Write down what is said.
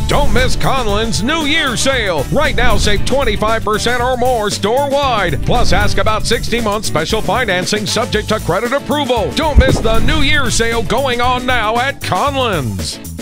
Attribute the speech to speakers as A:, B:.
A: Don't miss Conlin's New Year sale. Right now, save 25% or more store-wide. Plus, ask about 60-month special financing subject to credit approval. Don't miss the New Year sale going on now at Conlin's.